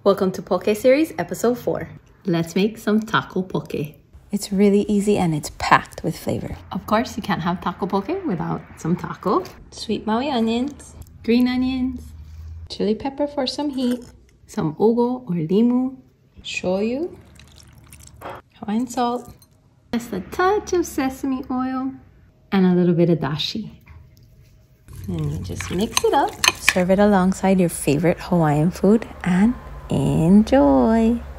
Welcome to Poke Series Episode 4. Let's make some taco poke. It's really easy and it's packed with flavor. Of course, you can't have taco poke without some taco. Sweet Maui onions, Green onions, chili pepper for some heat, some ugo or limu, shoyu, Hawaiian salt, just a touch of sesame oil, and a little bit of dashi. And you just mix it up. Serve it alongside your favorite Hawaiian food and enjoy!